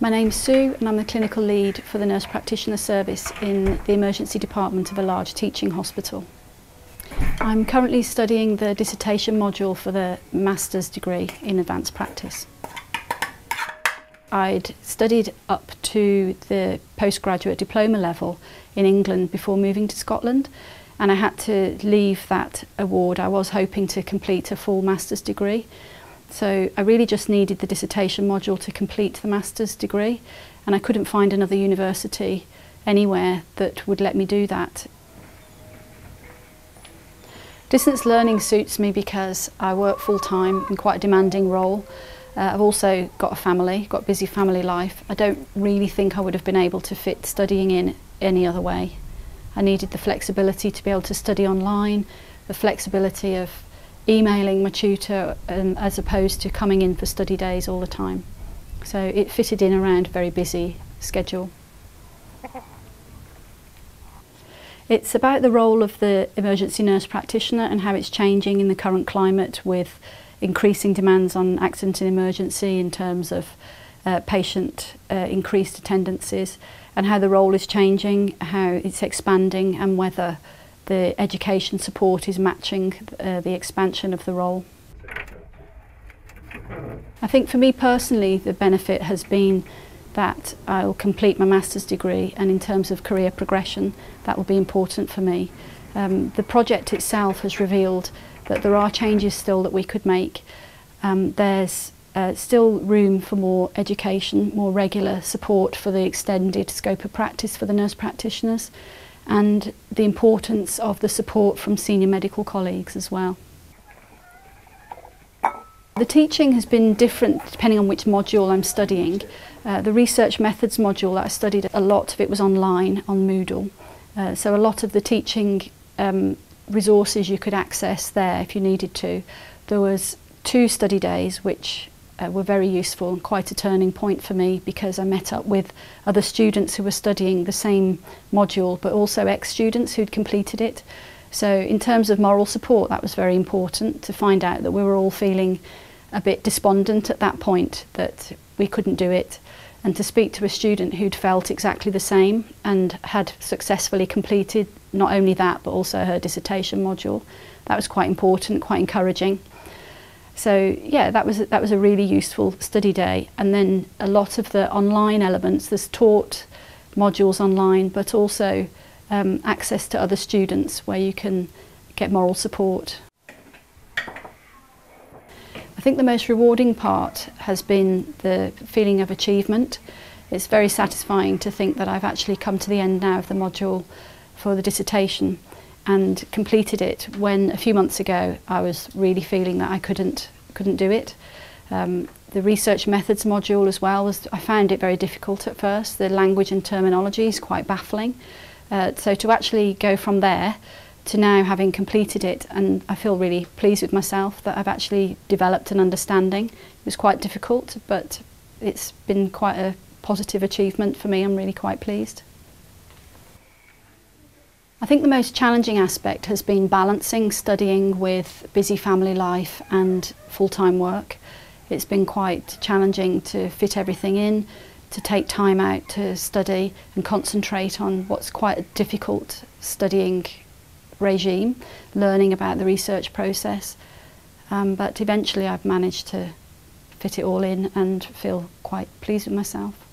My name's Sue and I'm the clinical lead for the nurse practitioner service in the emergency department of a large teaching hospital. I'm currently studying the dissertation module for the master's degree in advanced practice. I'd studied up to the postgraduate diploma level in England before moving to Scotland, and I had to leave that award. I was hoping to complete a full master's degree. So I really just needed the dissertation module to complete the master's degree, and I couldn't find another university anywhere that would let me do that. Distance learning suits me because I work full-time in quite a demanding role. I've also got a family, got a busy family life. I don't really think I would have been able to fit studying in any other way. I needed the flexibility to be able to study online, the flexibility of emailing my tutor as opposed to coming in for study days all the time. So it fitted in around a very busy schedule. It's about the role of the emergency nurse practitioner and how it's changing in the current climate with increasing demands on accident and emergency in terms of patient increased attendances, and how the role is changing, how it's expanding, and whether the education support is matching the expansion of the role. I think for me personally the benefit has been that I'll complete my master's degree, and in terms of career progression that will be important for me. The project itself has revealed that there are changes still that we could make. There's still room for more education, more regular support for the extended scope of practice for the nurse practitioners, and the importance of the support from senior medical colleagues as well. The teaching has been different depending on which module I'm studying. The research methods module that I studied, a lot of it was online on Moodle. So a lot of the teaching resources you could access there if you needed to. There was 2 study days which were very useful and quite a turning point for me, because I met up with other students who were studying the same module but also ex-students who'd completed it. So in terms of moral support, that was very important to find out that we were all feeling a bit despondent at that point, that we couldn't do it, and to speak to a student who'd felt exactly the same and had successfully completed not only that but also her dissertation module. That was quite important, quite encouraging. So yeah, that was a really useful study day. And then a lot of the online elements, there's taught modules online, but also access to other students where you can get moral support. I think the most rewarding part has been the feeling of achievement. It's very satisfying to think that I've actually come to the end now of the module for the dissertation and completed it, when a few months ago I was really feeling that I couldn't do it. The research methods module as well, I found it very difficult at first. The language and terminology is quite baffling. So to actually go from there to now having completed it, and I feel really pleased with myself that I've actually developed an understanding. It was quite difficult, but it's been quite a positive achievement for me. I'm really quite pleased. I think the most challenging aspect has been balancing studying with busy family life and full-time work. It's been quite challenging to fit everything in, to take time out to study and concentrate on what's quite a difficult studying regime, learning about the research process. But eventually I've managed to fit it all in and feel quite pleased with myself.